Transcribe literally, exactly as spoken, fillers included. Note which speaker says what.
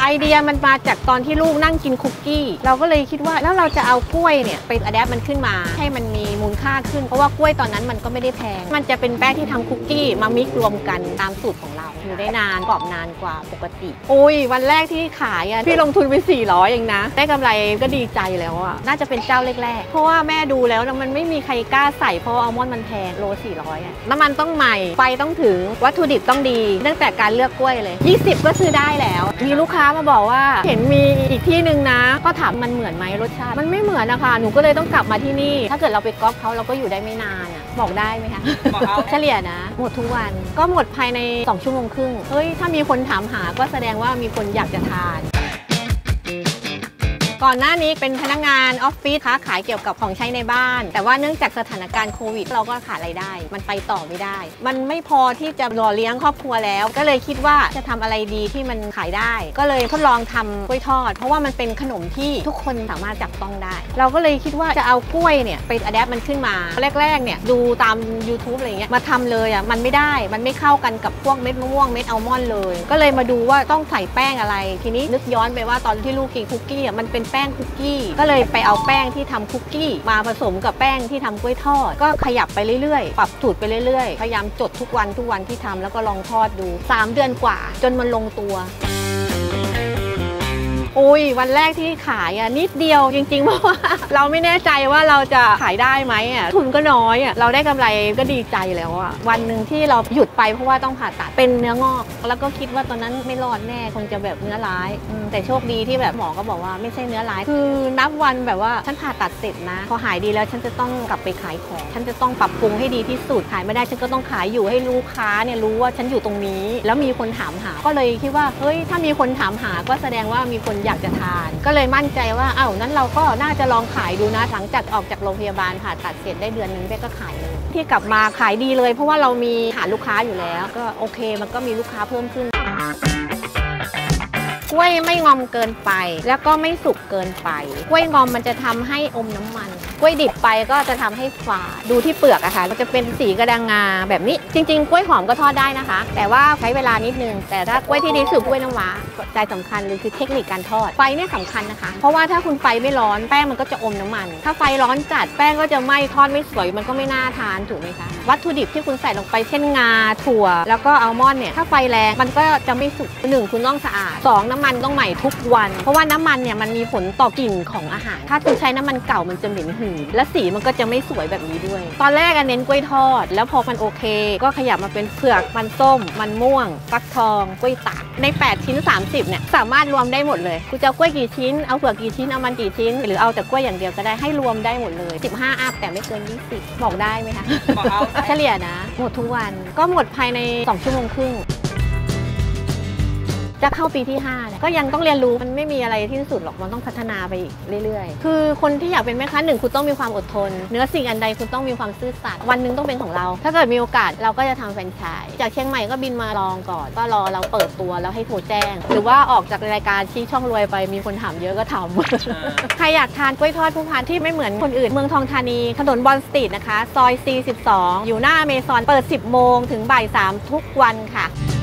Speaker 1: ไอเดียมันมาจากตอนที่ลูกนั่งกินคุกกี้เราก็เลยคิดว่าแล้วเราจะเอากล้วยเนี่ยไปอะแดปมันขึ้นมาให้มันมีมูลค่าขึ้นเพราะว่ากล้วยตอนนั้นมันก็ไม่ได้แพงมันจะเป็นแป้งที่ทำคุกกี้มามิกรวมกันตามสูตรของเราอยู่ได้นานกรอบนานกว่าปกติโอ้ยวันแรกที่ขายอ่ะพี่ลงทุนไปสี่ร้อยเองนะได้กำไรก็ดีใจแล้วอ่ะน่าจะเป็นเจ้าแรกๆเพราะว่าแม่ดูแล้วมันไม่มีใครกล้าใส่เพราะอัลมอนด์มันแพงโลสี่ร้อยอ่ะน้ำมันต้องใหม่ไฟต้องถึงวัตถุดิบต้องดีตั้งแต่การเลือกกล้วยเลยยี่สิบก็ซื้อได้แล้วมีลูกค้ามาบอกว่าเห็นมีอีกที่หนึ่งนะก็ถามมันเหมือนไหมรสชาติมันไม่เหมือนนะคะหนูก็เลยต้องกลับมาที่นี่ถ้าเกิดเราไปก๊อปเขาเราก็อยู่ได้ไม่นานอ่ะบอกได้ไหมคะบอกเอาเฉลี่ยนะหมดทุกวันก็หมดภายในสองชั่วโมงครึ่งเฮ้ยถ้ามีคนถามหาก็แสดงว่ามีคนอยากจะทานก่อนหน้านี้เป็นพนักงานออฟฟิศค้าขายเกี่ยวกับของใช้ในบ้านแต่ว่าเนื่องจากสถานการณ์โควิดเราก็ขาดรายได้มันไปต่อไม่ได้มันไม่พอที่จะหล่อเลี้ยงครอบครัวแล้วก็เลยคิดว่าจะทำอะไรดีที่มันขายได้ก็เลยทดลองทำกล้วยทอดเพราะว่ามันเป็นขนมที่ทุกคนสามารถจับต้องได้เราก็เลยคิดว่าจะเอากล้วยเนี่ยไปอะแดปมันขึ้นมาแรกๆเนี่ยดูตาม ยูทูบ อะไรเงี้ยมาทำเลยอ่ะมันไม่ได้มันไม่เข้ากันกับพวกเม็ดมะม่วงเม็ดอัลมอนด์เลยก็เลยมาดูว่าต้องใส่แป้งอะไรทีนี้นึกย้อนไปว่าตอนที่ลูกกินคุกกี้อ่ะมันเป็นแป้งคุกกี้ก็เลยไปเอาแป้งที่ทำคุกกี้มาผสมกับแป้งที่ทำกล้วยทอดก็ขยับไปเรื่อยๆปรับสูตรไปเรื่อยๆพยายามจดทุกวันทุกวันที่ทำแล้วก็ลองทอดดูสามเดือนกว่าจนมันลงตัวโอ้ยวันแรกที่ขายอ่ะนิดเดียวจริงๆเพราะว่าเราไม่แน่ใจว่าเราจะขายได้ไหมอ่ะทุนก็น้อยอ่ะเราได้กำไรก็ดีใจแล้วอ่ะวันหนึ่งที่เราหยุดไปเพราะว่าต้องผ่าตัดเป็นเนื้องอกแล้วก็คิดว่าตอนนั้นไม่รอดแน่คงจะแบบเนื้อร้ายแต่โชคดีที่แบบหมอก็บอกว่าไม่ใช่เนื้อร้ายคือนับวันแบบว่าฉันผ่าตัดเสร็จนะพอหายดีแล้วฉันจะต้องกลับไปขายของฉันจะต้องปรับปรุงให้ดีที่สุดขายไม่ได้ฉันก็ต้องขายอยู่ให้ลูกค้าเนี่ยรู้ว่าฉันอยู่ตรงนี้แล้วมีคนถามหาก็เลยคิดว่าเฮ้ยถ้ามีคนถามหาก็แสดงว่ามีคนอยากจะทานก็เลยมั่นใจว่าอ้าวนั้นเราก็น่าจะลองขายดูนะหลังจากออกจากโรงพยาบาลผ่าตัดเสร็จได้เดือนนึงเบ๊ก็ขายเลยที่กลับมาขายดีเลยเพราะว่าเรามีฐานลูกค้าอยู่แล้วก็โอเคมันก็มีลูกค้าเพิ่มขึ้นกล้วยไม่งอมเกินไปแล้วก็ไม่สุกเกินไปกล้วยงอมมันจะทำให้อมน้ำมันกล้วยดิบไปก็จะทำให้ฝาดดูที่เปลือกอะค่ะมันจะเป็นสีกระดังงาแบบนี้จริงๆกล้วยหอมก็ทอดได้นะคะแต่ว่าใช้เวลานิดนึงแต่ถ้ากล้วยที่ดีสุดกล้วยน้ำว้าใจสำคัญเลยคือเทคนิคการทอดไฟเนี่ยสำคัญนะคะเพราะว่าถ้าคุณไฟไม่ร้อนแป้งมันก็จะอมน้ำมันถ้าไฟร้อนจัดแป้งก็จะไหม้ทอดไม่สวยมันก็ไม่น่าทานถูกไหมคะวัตถุดิบที่คุณใส่ลงไปเช่นงาถั่วแล้วก็อัลมอนด์เนี่ยถ้าไฟแรงมันก็จะไม่สุกหนึ่งคุณต้องสะอาดสองน้ำมันต้องใหม่ทุกวันเพราะว่าน้ำมันเนี่ยมันมีผลต่อกลิ่นของอาหารถ้าคุณใช้น้ำมันเก่ามันจะเหม็นหืนและสีมันก็จะไม่สวยแบบนี้ด้วยตอนแรกเน้นกล้วยทอดแล้วพอมันโอเคก็ขยับมาเป็นเผือกมันส้มมันม่วงฟักทองกล้วยตากในแปดชิ้นสามสิบเนี่ยสามารถรวมได้หมดเลยคุณจะเอากล้วยกี่ชิ้นเอาเผือกกี่ชิ้นเอามันกี่ชิ้นหรือเอาแต่กล้วยอย่างเดียวก็ได้ให้รวมได้หมดเลยสิบห้าอัพแต่ไม่เกินยี่สิบบอกได้ไหมคะบอกเอาเฉลี่ยนะหมดทุกวันก็หมดภายในสองชั่วโมงครึ่งจะเข้าปีที่ห้าเนี่ยก็ยังต้องเรียนรู้มันไม่มีอะไรที่สุดหรอกมันต้องพัฒนาไปอีกเรื่อยๆคือคนที่อยากเป็นแม่ค้าหนึ่งคุณต้องมีความอดทนเนื้อสิ่งอันใดคุณต้องมีความซื่อสัตย์วันหนึ่งต้องเป็นของเราถ้าเกิดมีโอกาสเราก็จะทำแฟรนไชส์จากเชียงใหม่ก็บินมาลองก่อนก็รอเราเปิดตัวแล้วให้โทรแจ้งหรือว่าออกจากรายการชี้ช่องรวยไปมีคนถามเยอะก็ทำ ใครอยากทานกล้วยทอดผู้พันที่ไม่เหมือนคนอื่นเมืองทองธานีถนนบอนสตรีทนะคะซอย ซี สิบสองอยู่หน้าอเมซอนเปิดสิบโมงถึงบ่ายสามทุกวันค่ะ